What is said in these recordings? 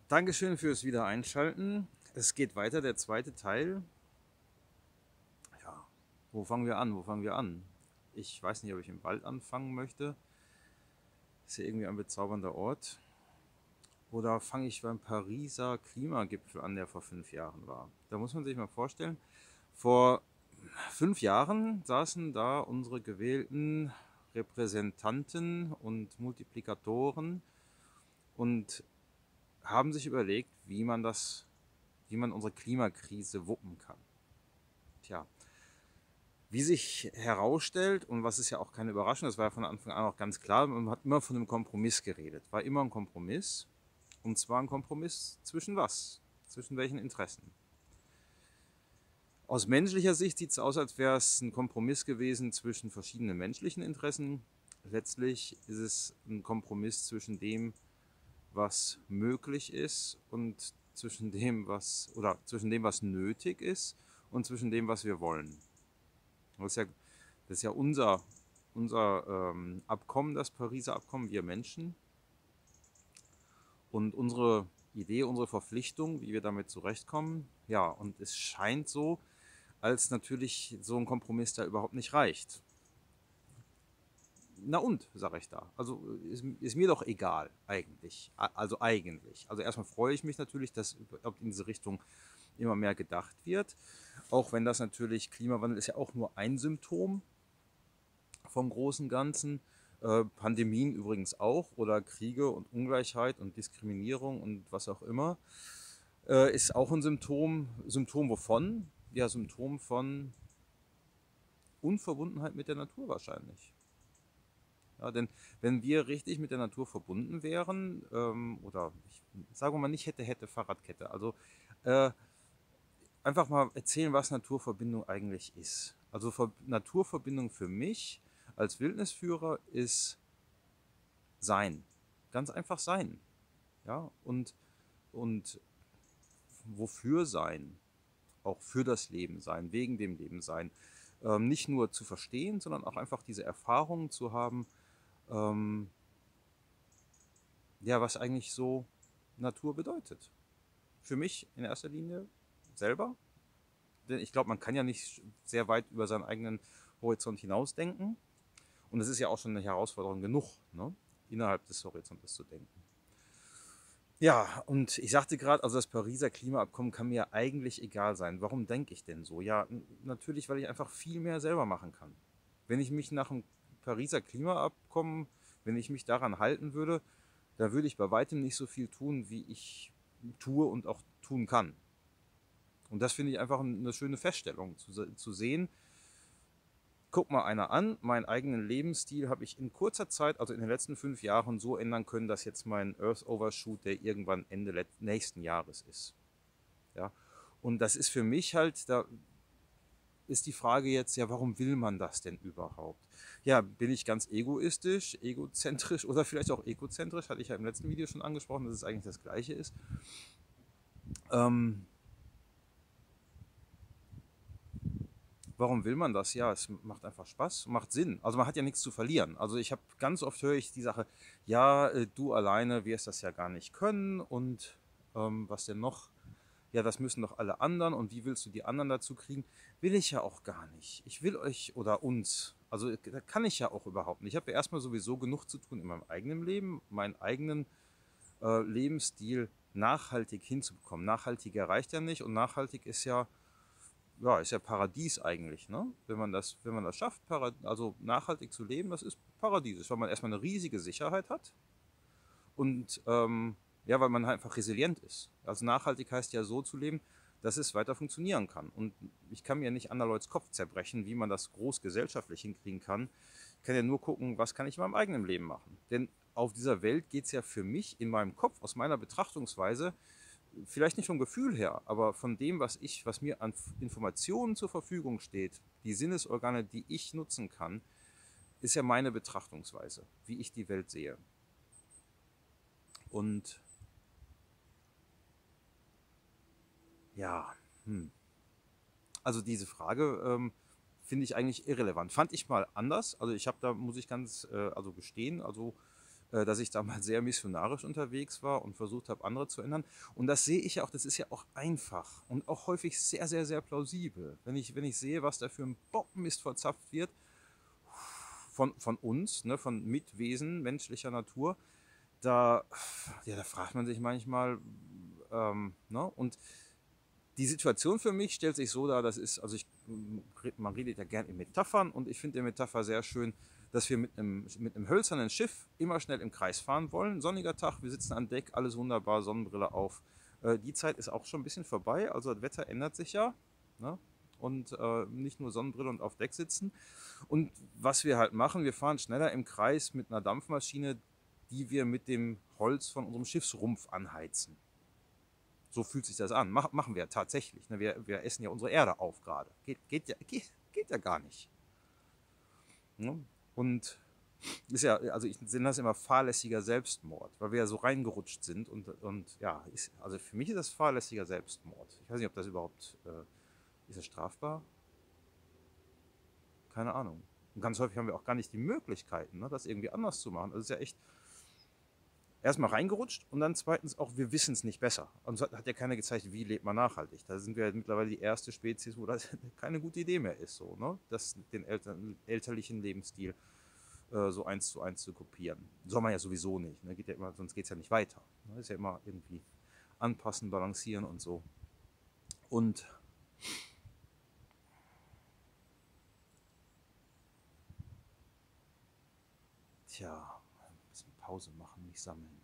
Dankeschön fürs Wiedereinschalten. Es geht weiter, der zweite Teil. Ja, wo fangen wir an? Wo fangen wir an? Ich weiß nicht, ob ich im Wald anfangen möchte. Ist ja irgendwie ein bezaubernder Ort. Oder fange ich beim Pariser Klimagipfel an, der vor 5 Jahren war? Da muss man sich mal vorstellen, vor 5 Jahren saßen da unsere gewählten Repräsentanten und Multiplikatoren und haben sich überlegt, wie man unsere Klimakrise wuppen kann. Tja, wie sich herausstellt, und was ist ja auch keine Überraschung, das war ja von Anfang an auch ganz klar, man hat immer von einem Kompromiss geredet. War immer ein Kompromiss. Und zwar ein Kompromiss zwischen was? Zwischen welchen Interessen? Aus menschlicher Sicht sieht es aus, als wäre es ein Kompromiss gewesen zwischen verschiedenen menschlichen Interessen. Letztlich ist es ein Kompromiss zwischen dem, was möglich ist und zwischen dem, was nötig ist und zwischen dem, was wir wollen. Das ist ja unser Abkommen, das Pariser Abkommen, wir Menschen. Und unsere Idee, unsere Verpflichtung, wie wir damit zurechtkommen. Ja, und es scheint so, als natürlich so ein Kompromiss da überhaupt nicht reicht. Na und, sage ich da. Also ist mir doch egal, eigentlich. Also eigentlich. Also erstmal freue ich mich natürlich, dass in diese Richtung immer mehr gedacht wird. Auch wenn das natürlich, Klimawandel ist ja auch nur ein Symptom vom großen Ganzen. Pandemien übrigens auch oder Kriege und Ungleichheit und Diskriminierung und was auch immer, ist auch ein Symptom. Symptom wovon? Ja, Symptom von Unverbundenheit mit der Natur wahrscheinlich. Ja, denn wenn wir richtig mit der Natur verbunden wären, oder ich sage mal nicht hätte Fahrradkette, also äh, einfach mal erzählen, was Naturverbindung eigentlich ist. Also Naturverbindung für mich als Wildnisführer ist sein. Ganz einfach sein. Ja, und wofür sein? Auch für das Leben sein, wegen dem Leben sein. Nicht nur zu verstehen, sondern auch einfach diese Erfahrungen zu haben, ähm, ja, was eigentlich so Natur bedeutet. Für mich in erster Linie selber, denn ich glaube, man kann ja nicht sehr weit über seinen eigenen Horizont hinausdenken. Und es ist ja auch schon eine Herausforderung genug, ne? Innerhalb des Horizontes zu denken. Ja, und ich sagte gerade, also das Pariser Klimaabkommen kann mir eigentlich egal sein. Warum denke ich denn so? Ja, natürlich, weil ich einfach viel mehr selber machen kann. Wenn ich mich nach dem Pariser Klimaabkommen, wenn ich mich daran halten würde, dann würde ich bei weitem nicht so viel tun, wie ich tue und auch tun kann. Und das finde ich einfach eine schöne Feststellung, zu sehen, guck mal einer an, meinen eigenen Lebensstil habe ich in kurzer Zeit, also in den letzten 5 Jahren, so ändern können, dass jetzt mein Earth Overshoot, der irgendwann Ende nächsten Jahres ist. Ja? Und das ist für mich halt, da ist die Frage jetzt, ja, warum will man das denn überhaupt? Ja, bin ich ganz egoistisch, egozentrisch oder vielleicht auch egozentrisch, hatte ich ja im letzten Video schon angesprochen, dass es eigentlich das Gleiche ist. Ähm, Warum will man das? Ja, es macht einfach Spaß, macht Sinn. Also man hat ja nichts zu verlieren. Also ich habe ganz oft höre ich die Sache, ja, du alleine wirst das ja gar nicht können und was denn noch? Ja, das müssen doch alle anderen und wie willst du die anderen dazu kriegen? Will ich ja auch gar nicht. Ich will euch oder uns. Also da kann ich ja auch überhaupt nicht. Ich habe ja erstmal sowieso genug zu tun in meinem eigenen Leben, meinen eigenen Lebensstil nachhaltig hinzubekommen. Nachhaltig erreicht ja nicht und nachhaltig ist ja Paradies eigentlich, ne? Wenn man das schafft, also nachhaltig zu leben, das ist paradiesisch, weil man erstmal eine riesige Sicherheit hat und ja, weil man halt einfach resilient ist. Also nachhaltig heißt ja so zu leben, dass es weiter funktionieren kann. Und ich kann mir nicht anderer Leute Kopf zerbrechen, wie man das groß gesellschaftlich hinkriegen kann. Ich kann ja nur gucken, was kann ich in meinem eigenen Leben machen. Denn auf dieser Welt geht es ja für mich in meinem Kopf, aus meiner Betrachtungsweise, vielleicht nicht vom Gefühl her, aber von dem, was mir an Informationen zur Verfügung steht, die Sinnesorgane, die ich nutzen kann, ist ja meine Betrachtungsweise, wie ich die Welt sehe. Und ja, also diese Frage finde ich eigentlich irrelevant. Fand ich mal anders. Also ich habe da, muss ich ganz also gestehen, also dass ich damals sehr missionarisch unterwegs war und versucht habe, andere zu ändern. Und das sehe ich ja auch, das ist ja auch einfach und auch häufig sehr, sehr, sehr plausibel. Wenn ich sehe, was da für ein Bombenmist verzapft wird von uns, ne, von Mitwesen menschlicher Natur, da fragt man sich manchmal, ne, und die Situation für mich stellt sich so dar, das ist, also man redet ja gern in Metaphern und ich finde die Metapher sehr schön, dass wir mit einem hölzernen Schiff immer schnell im Kreis fahren wollen. Sonniger Tag, wir sitzen an Deck, alles wunderbar, Sonnenbrille auf. Die Zeit ist auch schon ein bisschen vorbei, also das Wetter ändert sich ja. Ne? Und nicht nur Sonnenbrille und auf Deck sitzen. Und was wir halt machen, wir fahren schneller im Kreis mit einer Dampfmaschine, die wir mit dem Holz von unserem Schiffsrumpf anheizen. So fühlt sich das an. Machen wir tatsächlich. Ne? Wir essen ja unsere Erde auf gerade. Geht ja gar nicht. Ne? Und ist ja, also ich nenne das immer fahrlässiger Selbstmord, weil wir ja so reingerutscht sind und ja, also für mich ist das fahrlässiger Selbstmord. Ich weiß nicht, ob das überhaupt, ist das strafbar? Keine Ahnung. Und ganz häufig haben wir auch gar nicht die Möglichkeiten, ne, das irgendwie anders zu machen. Das ist ja echt erstmal reingerutscht und dann zweitens auch, wir wissen es nicht besser. Und es hat ja keiner gezeigt, wie lebt man nachhaltig. Da sind wir mittlerweile die erste Spezies, wo das keine gute Idee mehr ist, so, ne? Den elterlichen Lebensstil so 1:1 zu kopieren. Soll man ja sowieso nicht. Ne? Geht ja immer, sonst geht es ja nicht weiter. Ne? Ist ja immer irgendwie anpassen, balancieren und so. Und tja, ein bisschen Pause machen, mich sammeln.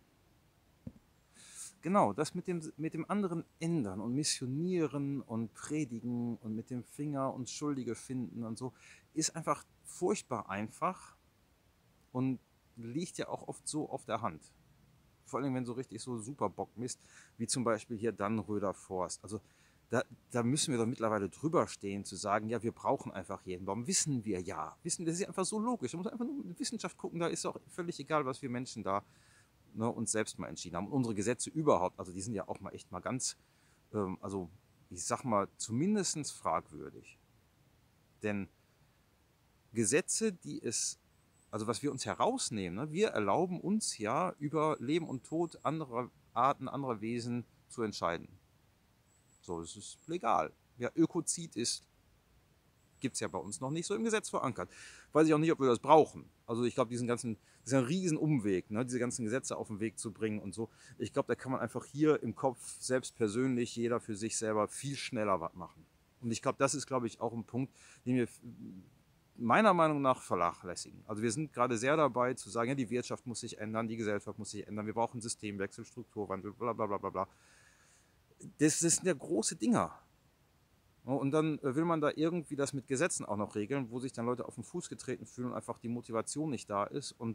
Genau, das mit dem anderen ändern und missionieren und predigen und mit dem Finger und Schuldige finden und so, ist einfach furchtbar einfach und liegt ja auch oft so auf der Hand. Vor allem, wenn so richtig so super Bockmist, wie zum Beispiel hier Dannröder Forst. Also da müssen wir doch mittlerweile drüber stehen, zu sagen, ja, wir brauchen einfach jeden Baum. Wissen wir ja. Das ist ja einfach so logisch. Da muss man einfach nur in die Wissenschaft gucken, da ist auch völlig egal, was wir Menschen da, ne, uns selbst mal entschieden haben. Und unsere Gesetze überhaupt, also die sind ja auch mal echt mal ganz, also ich sag mal, zumindest fragwürdig. Denn Gesetze, also was wir uns herausnehmen, ne, wir erlauben uns ja über Leben und Tod anderer Arten, anderer Wesen zu entscheiden. So, das ist legal. Ja, Ökozid gibt es ja bei uns noch nicht so im Gesetz verankert. Weiß ich auch nicht, ob wir das brauchen. Also ich glaube, das ist ein Riesenumweg, ne, diese ganzen Gesetze auf den Weg zu bringen und so. Ich glaube, da kann man einfach hier im Kopf selbst persönlich, jeder für sich selber viel schneller was machen. Und ich glaube, das ist, glaube ich, auch ein Punkt, den wir meiner Meinung nach vernachlässigen. Also wir sind gerade sehr dabei zu sagen, ja, die Wirtschaft muss sich ändern, die Gesellschaft muss sich ändern, wir brauchen Systemwechsel, Strukturwandel, bla bla bla bla bla. Das sind ja große Dinger. Und dann will man da irgendwie das mit Gesetzen auch noch regeln, wo sich dann Leute auf den Fuß getreten fühlen und einfach die Motivation nicht da ist. Und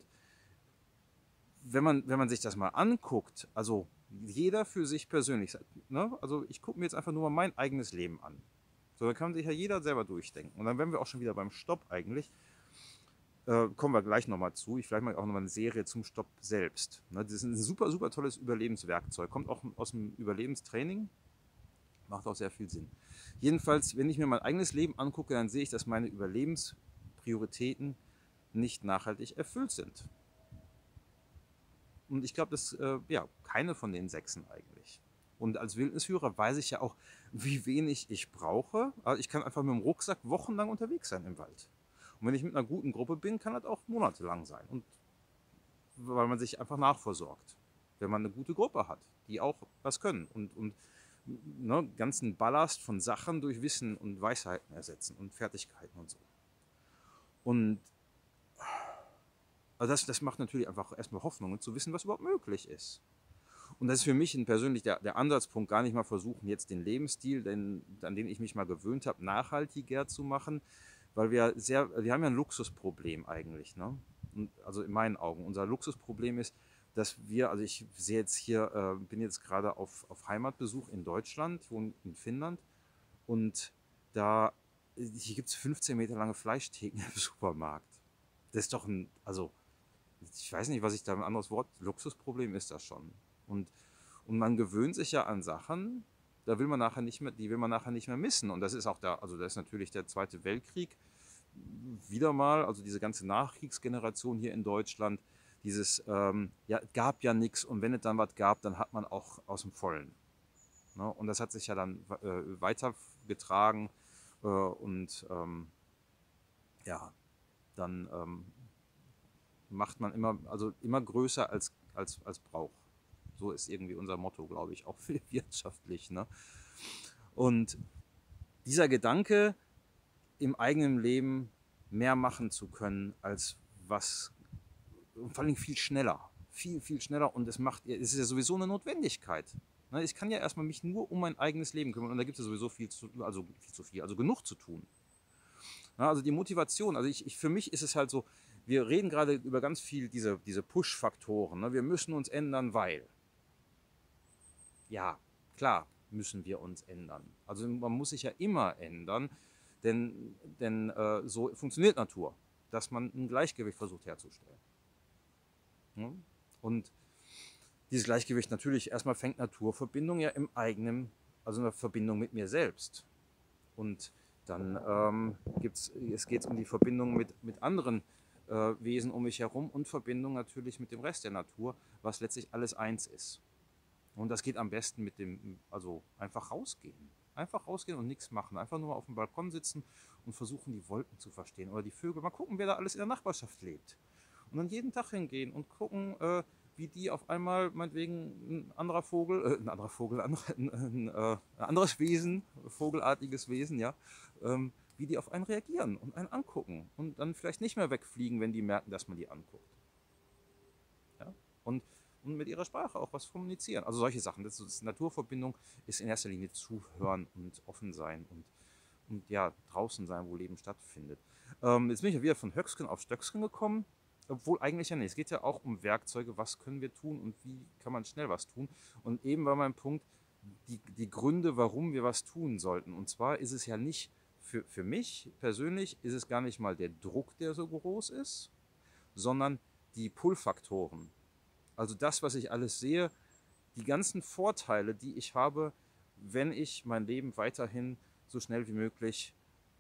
wenn man sich das mal anguckt, also jeder für sich persönlich, ne? Also ich gucke mir jetzt einfach nur mal mein eigenes Leben an. So, dann kann sich ja jeder selber durchdenken. Und dann wären wir auch schon wieder beim Stopp eigentlich. Kommen wir gleich nochmal zu. Vielleicht mache ich auch nochmal eine Serie zum Stopp selbst. Ne? Das ist ein super, super tolles Überlebenswerkzeug. Kommt auch aus dem Überlebenstraining. Macht auch sehr viel Sinn. Jedenfalls, wenn ich mir mein eigenes Leben angucke, dann sehe ich, dass meine Überlebensprioritäten nicht nachhaltig erfüllt sind. Und ich glaube, dass ja, keine von den 6 eigentlich. Und als Wildnisführer weiß ich ja auch, wie wenig ich brauche. Also ich kann einfach mit dem Rucksack wochenlang unterwegs sein im Wald. Und wenn ich mit einer guten Gruppe bin, kann das auch monatelang sein. Und weil man sich einfach nachversorgt. Wenn man eine gute Gruppe hat, die auch was können und ne, ganzen Ballast von Sachen durch Wissen und Weisheiten ersetzen und Fertigkeiten und so. Und also das macht natürlich einfach erstmal Hoffnung, zu wissen, was überhaupt möglich ist. Und das ist für mich persönlich der Ansatzpunkt, gar nicht mal versuchen, jetzt den Lebensstil, an den ich mich mal gewöhnt habe, nachhaltiger zu machen, weil wir haben ja ein Luxusproblem eigentlich. Ne? Und also in meinen Augen. Unser Luxusproblem ist, dass also ich sehe jetzt hier, bin jetzt gerade auf Heimatbesuch in Deutschland, ich wohne in Finnland und hier gibt es 15 Meter lange Fleischtheken im Supermarkt. Das ist doch also ich weiß nicht, was ich da ein anderes Wort, Luxusproblem ist das schon. Und man gewöhnt sich ja an Sachen, die will man nachher nicht mehr missen. Und das ist auch also das ist natürlich der Zweite Weltkrieg wieder mal, also diese ganze Nachkriegsgeneration hier in Deutschland, dieses, ja, gab ja nichts und wenn es dann was gab, dann hat man auch aus dem Vollen. Ne? Und das hat sich ja dann weitergetragen und ja, dann macht man immer, also immer größer als Brauch. So ist irgendwie unser Motto, glaube ich, auch wirtschaftlich. Ne? Und dieser Gedanke, im eigenen Leben mehr machen zu können, als was, vor allem viel schneller. Viel schneller und es ist ja sowieso eine Notwendigkeit. Ne? Ich kann ja erstmal mich nur um mein eigenes Leben kümmern und da gibt es ja sowieso viel zu viel, also genug zu tun. Ja, also die Motivation, also für mich ist es halt so, wir reden gerade über ganz viel diese Push-Faktoren. Ne? Wir müssen uns ändern, weil. Ja, klar müssen wir uns ändern. Also man muss sich ja immer ändern, denn so funktioniert Natur, dass man ein Gleichgewicht versucht herzustellen. Ja? Und dieses Gleichgewicht natürlich, erstmal fängt Naturverbindung ja im eigenen, also in der Verbindung mit mir selbst. Und dann geht es um die Verbindung mit anderen Wesen um mich herum und Verbindung natürlich mit dem Rest der Natur, was letztlich alles eins ist. Und das geht am besten also einfach rausgehen. Einfach rausgehen und nichts machen. Einfach nur mal auf dem Balkon sitzen und versuchen, die Wolken zu verstehen oder die Vögel. Mal gucken, wer da alles in der Nachbarschaft lebt. Und dann jeden Tag hingehen und gucken, wie die auf einmal, meinetwegen ein anderes Wesen, vogelartiges Wesen, ja, wie die auf einen reagieren und einen angucken und dann vielleicht nicht mehr wegfliegen, wenn die merken, dass man die anguckt. Ja? Und mit ihrer Sprache auch was kommunizieren. Also solche Sachen. Naturverbindung ist in erster Linie zuhören und offen sein und ja, draußen sein, wo Leben stattfindet. Jetzt bin ich ja wieder von Höcksken auf Stöcksken gekommen. Obwohl eigentlich ja nicht. Es geht ja auch um Werkzeuge, was können wir tun und wie kann man schnell was tun. Und eben war mein Punkt, die Gründe, warum wir was tun sollten. Und zwar ist es ja nicht, für mich persönlich ist es gar nicht mal der Druck, der so groß ist, sondern die Pull-Faktoren. Also das, was ich alles sehe, die ganzen Vorteile, die ich habe, wenn ich mein Leben weiterhin so schnell wie möglich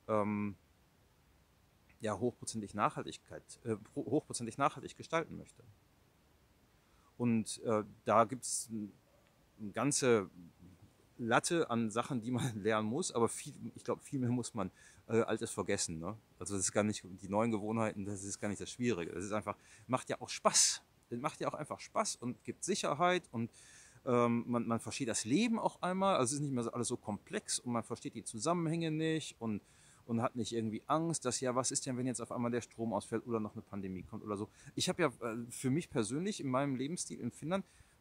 ja, hochprozentig nachhaltig gestalten möchte. Und da gibt es eine ganze Latte an Sachen, die man lernen muss, aber ich glaube, viel mehr muss man Altes vergessen. Ne? Also das ist gar nicht die neuen Gewohnheiten, das ist gar nicht das Schwierige. Das ist einfach, macht ja auch Spaß. Das macht ja auch einfach Spaß und gibt Sicherheit und man versteht das Leben auch einmal. Also es ist nicht mehr so alles so komplex und man versteht die Zusammenhänge nicht und hat nicht irgendwie Angst, dass ja, was ist denn, wenn jetzt auf einmal der Strom ausfällt oder noch eine Pandemie kommt oder so. Ich habe ja für mich persönlich in meinem Lebensstil in Finnland,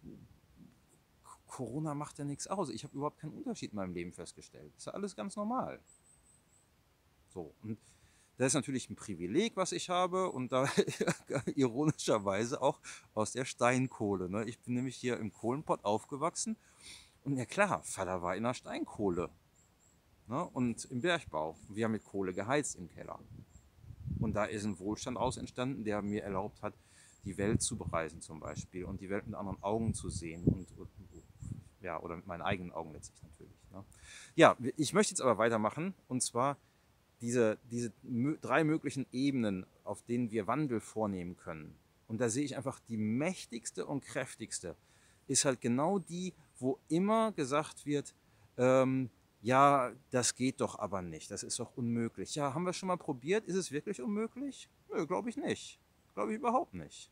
Corona macht ja nichts aus. Ich habe überhaupt keinen Unterschied in meinem Leben festgestellt. Ist ja alles ganz normal. So, und das ist natürlich ein Privileg, was ich habe und da ironischerweise auch aus der Steinkohle. Ne? Ich bin nämlich hier im Kohlenpott aufgewachsen und ja klar, Vater war in der Steinkohle, ne? Und im Bergbau. Wir haben mit Kohle geheizt im Keller. Und da ist ein Wohlstand raus entstanden, der mir erlaubt hat, die Welt zu bereisen zum Beispiel und die Welt mit anderen Augen zu sehen und ja, oder mit meinen eigenen Augen letztlich natürlich. Ne? Ja, ich möchte jetzt aber weitermachen und zwar diese 3 möglichen Ebenen, auf denen wir Wandel vornehmen können. Und da sehe ich einfach die mächtigste und kräftigste ist halt genau die, wo immer gesagt wird, ja, das geht doch aber nicht, das ist doch unmöglich. Ja, haben wir schon mal probiert? Ist es wirklich unmöglich? Nö, glaube ich nicht. Glaube ich überhaupt nicht.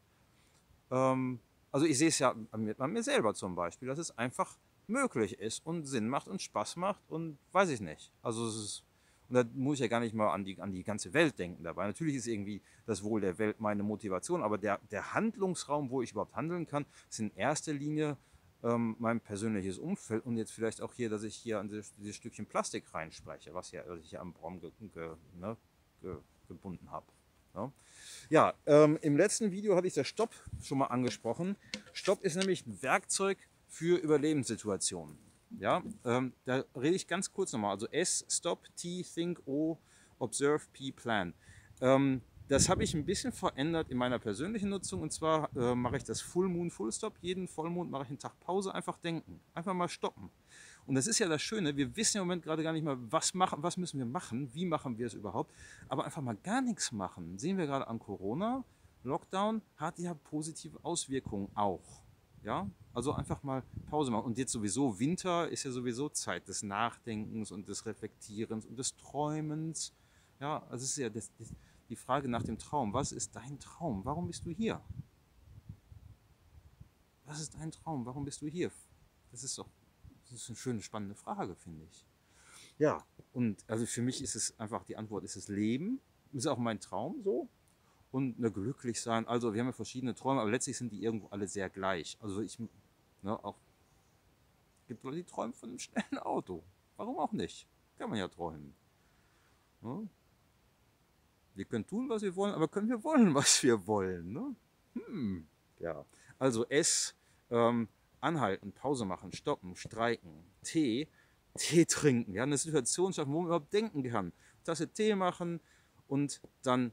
Also ich sehe es ja an mir selber zum Beispiel, dass es einfach möglich ist und Sinn macht und Spaß macht und weiß ich nicht. Also es ist, und da muss ich ja gar nicht mal an die ganze Welt denken dabei. Natürlich ist irgendwie das Wohl der Welt meine Motivation, aber der Handlungsraum, wo ich überhaupt handeln kann, ist in erster Linie mein persönliches Umfeld und jetzt vielleicht auch hier, dass ich hier an dieses Stückchen Plastik reinspreche, was ich ja am Baum gebunden habe. Ja, ja im letzten Video hatte ich das Stopp schon mal angesprochen. Stopp ist nämlich ein Werkzeug für Überlebenssituationen. Ja, da rede ich ganz kurz nochmal. Also S, Stop, T, Think, O, Observe, P, Plan. Das habe ich ein bisschen verändert in meiner persönlichen Nutzung. Und zwar mache ich das Full Moon, Full Stop. Jeden Vollmond mache ich einen Tag Pause. Einfach denken. Einfach mal stoppen. Und das ist ja das Schöne. Wir wissen im Moment gerade gar nicht mal, was müssen wir machen. Wie machen wir es überhaupt. Aber einfach mal gar nichts machen. Sehen wir gerade an Corona. Lockdown hat ja positive Auswirkungen auch. Ja, also einfach mal Pause machen. Und jetzt sowieso, Winter ist ja sowieso Zeit des Nachdenkens und des Reflektierens und des Träumens. Ja, also es ist ja die Frage nach dem Traum. Was ist dein Traum? Warum bist du hier? Was ist dein Traum? Warum bist du hier? Das ist doch, das ist eine schöne, spannende Frage, finde ich. Ja, und also für mich ist es einfach, die Antwort ist das Leben. Ist auch mein Traum so. Und ne, glücklich sein. Also wir haben ja verschiedene Träume, aber letztlich sind die irgendwo alle sehr gleich. Also ich, ne, auch gibt Leute, die träumen von einem schnellen Auto. Warum auch nicht? Kann man ja träumen. Ne? Wir können tun, was wir wollen, aber können wir wollen, was wir wollen. Ne? Hm. Ja. Also S, ähm, anhalten, Pause machen, stoppen, streiken, Tee trinken, ja, eine Situation schaffen, wo man überhaupt denken kann. Tasse Tee machen und dann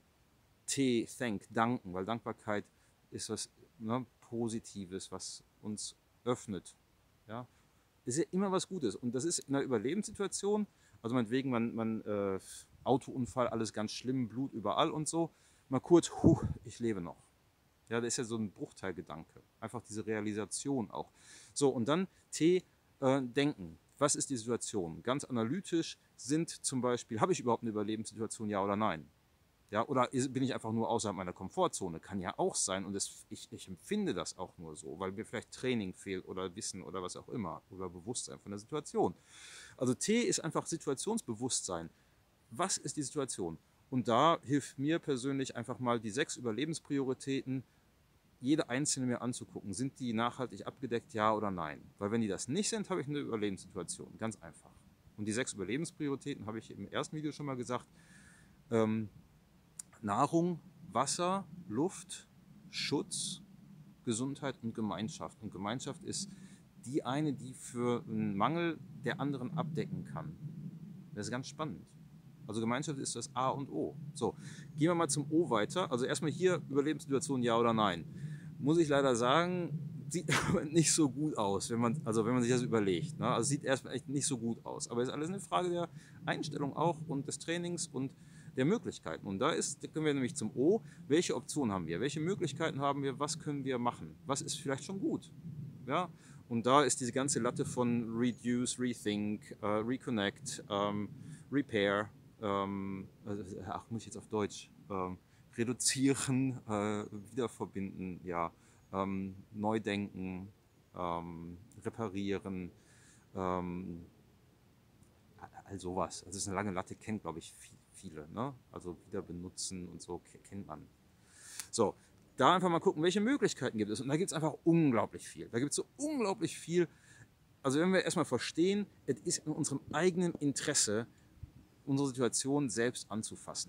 danken, weil Dankbarkeit ist was, ne, Positives, was uns öffnet. Ja? Ist ja immer was Gutes. Und das ist in einer Überlebenssituation, also meinetwegen, Autounfall, alles ganz schlimm, Blut überall und so, mal kurz, ich lebe noch. Ja, das ist ja so ein Bruchteilgedanke. Einfach diese Realisation auch. So, und dann denken. Was ist die Situation? Ganz analytisch sind zum Beispiel, habe ich überhaupt eine Überlebenssituation, ja oder nein? Ja, oder bin ich einfach nur außerhalb meiner Komfortzone? Kann ja auch sein und ich empfinde das auch nur so, weil mir vielleicht Training fehlt oder Wissen oder was auch immer oder Bewusstsein von der Situation. Also T ist einfach Situationsbewusstsein. Was ist die Situation? Und da hilft mir persönlich einfach mal die 6 Überlebensprioritäten, jede einzelne mir anzugucken. Sind die nachhaltig abgedeckt, ja oder nein? Weil wenn die das nicht sind, habe ich eine Überlebenssituation. Ganz einfach. Und die 6 Überlebensprioritäten habe ich im ersten Video schon mal gesagt. Ähm, Nahrung, Wasser, Luft, Schutz, Gesundheit und Gemeinschaft. Und Gemeinschaft ist die eine, die für einen Mangel der anderen abdecken kann. Das ist ganz spannend. Also Gemeinschaft ist das A und O. So, gehen wir mal zum O weiter. Also erstmal hier Überlebenssituation ja oder nein. Muss ich leider sagen, sieht nicht so gut aus, wenn man sich das überlegt. Ne? Also sieht erstmal echt nicht so gut aus. Aber es ist alles eine Frage der Einstellung auch und des Trainings und der Möglichkeiten. Und da können wir nämlich zum O. Welche Optionen haben wir? Welche Möglichkeiten haben wir? Was können wir machen? Was ist vielleicht schon gut? Ja? Und da ist diese ganze Latte von Reduce, Rethink, Reconnect, Repair, muss ich jetzt auf Deutsch, reduzieren, wiederverbinden, ja, neu denken, reparieren, ähm, all sowas. Also es ist eine lange Latte, kennt glaube ich viele, ne? Also wieder benutzen und so kennt man. So, da einfach mal gucken, welche Möglichkeiten gibt es. Und da gibt es einfach unglaublich viel. Da gibt es so unglaublich viel. Also wenn wir erstmal verstehen, es ist in unserem eigenen Interesse, unsere Situation selbst anzufassen.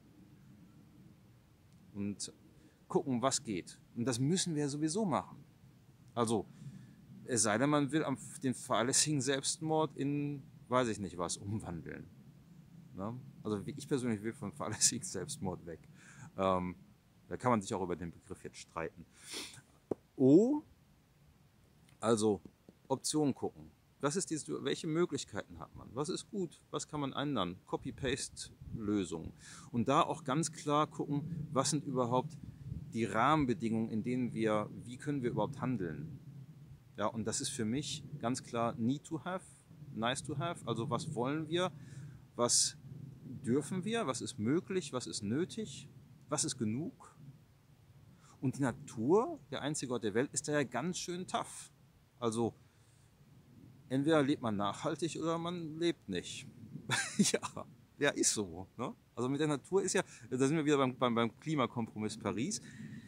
Und gucken, was geht. Und das müssen wir sowieso machen. Also, es sei denn, man will den fahrlässigen Selbstmord in, weiß ich nicht was, umwandeln. Ne? Also ich persönlich will von fahrlässigen Selbstmord weg. Ähm, da kann man sich auch über den Begriff jetzt streiten. O, also Optionen gucken. Welche Möglichkeiten hat man? Was ist gut? Was kann man ändern? Copy-Paste-Lösungen. Und da auch ganz klar gucken, was sind überhaupt die Rahmenbedingungen, in denen wie können wir überhaupt handeln? Ja, und das ist für mich ganz klar need to have, nice to have. Also was wollen wir? Was dürfen wir? Was ist möglich? Was ist nötig? Was ist genug? Und die Natur, der einzige Ort der Welt, ist da ja ganz schön tough. Also entweder lebt man nachhaltig oder man lebt nicht. Ja, ja, ist so. Ne? Also mit der Natur ist ja, da sind wir wieder beim Klimakompromiss Paris.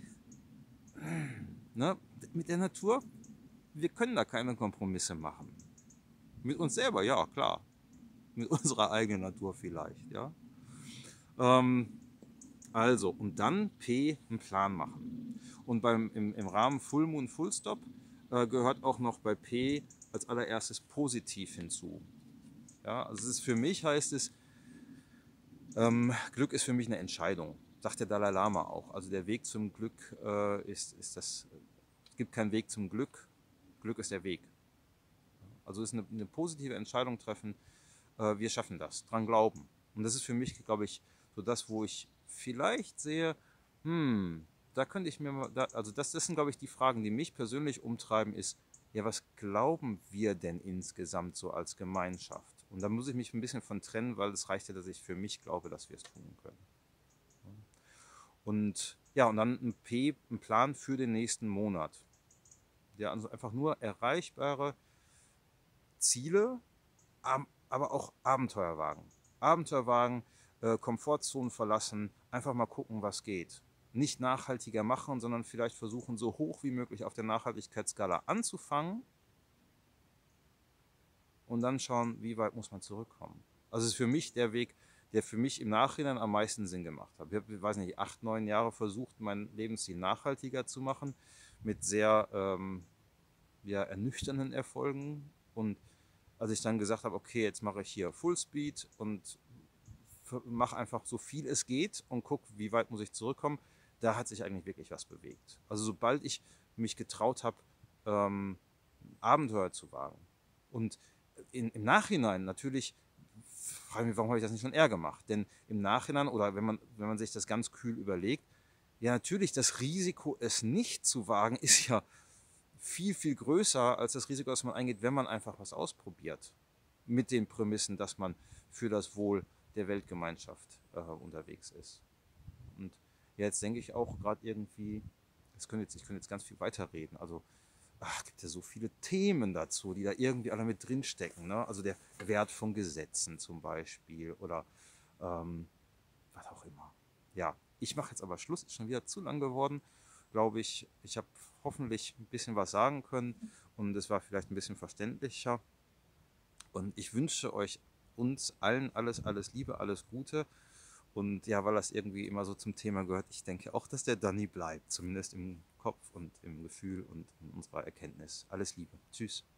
Ne? Mit der Natur, wir können da keine Kompromisse machen. Mit uns selber, ja, klar. Mit unserer eigenen Natur vielleicht, ja. Ähm, also, und dann P, einen Plan machen. Und im Rahmen Full Moon Full Stop gehört auch noch bei P als allererstes positiv hinzu. Ja, also es ist für mich heißt es, Glück ist für mich eine Entscheidung, sagt der Dalai Lama auch. Also der Weg zum Glück ist das, es gibt keinen Weg zum Glück, Glück ist der Weg. Also es ist eine positive Entscheidung treffen, wir schaffen das, dran glauben. Und das ist für mich, glaube ich, so das, wo ich vielleicht sehe, da könnte ich mir mal, also das sind, glaube ich, die Fragen, die mich persönlich umtreiben, ist, ja, was glauben wir denn insgesamt so als Gemeinschaft? Und da muss ich mich ein bisschen von trennen, weil es reicht ja, dass ich für mich glaube, dass wir es tun können. Und ja, und dann ein Plan für den nächsten Monat. Ja, also einfach nur erreichbare Ziele, aber auch Abenteuerwagen. Abenteuerwagen, Komfortzonen verlassen, einfach mal gucken, was geht. Nicht nachhaltiger machen, sondern vielleicht versuchen, so hoch wie möglich auf der Nachhaltigkeitsskala anzufangen und dann schauen, wie weit muss man zurückkommen. Also es ist für mich der Weg, der für mich im Nachhinein am meisten Sinn gemacht hat. Ich habe, ich weiß nicht, 8, 9 Jahre versucht, mein Lebensstil nachhaltiger zu machen, mit sehr ja, ernüchternden Erfolgen. Und als ich dann gesagt habe, okay, jetzt mache ich hier Fullspeed und mache einfach so viel es geht und gucke, wie weit muss ich zurückkommen, da hat sich eigentlich wirklich was bewegt. Also sobald ich mich getraut habe, ähm, Abenteuer zu wagen. Und im Nachhinein natürlich frage ich mich, warum habe ich das nicht schon eher gemacht? Denn im Nachhinein oder wenn man sich das ganz kühl überlegt, ja natürlich, das Risiko, es nicht zu wagen, ist ja viel, viel größer als das Risiko, das man eingeht, wenn man einfach was ausprobiert. Mit den Prämissen, dass man für das Wohl der Weltgemeinschaft unterwegs ist. Und ja, jetzt denke ich auch gerade irgendwie, ich könnte jetzt ganz viel weiterreden. Also es gibt ja so viele Themen dazu, die da irgendwie alle mit drinstecken. Ne? Also der Wert von Gesetzen zum Beispiel oder ähm, was auch immer. Ja, ich mache jetzt aber Schluss, ist schon wieder zu lang geworden, glaube ich. Ich habe hoffentlich ein bisschen was sagen können und es war vielleicht ein bisschen verständlicher. Und ich wünsche euch uns allen alles, alles Liebe, alles Gute. Und ja, weil das irgendwie immer so zum Thema gehört, ich denke auch, dass der Danny bleibt, zumindest im Kopf und im Gefühl und in unserer Erkenntnis. Alles Liebe. Tschüss.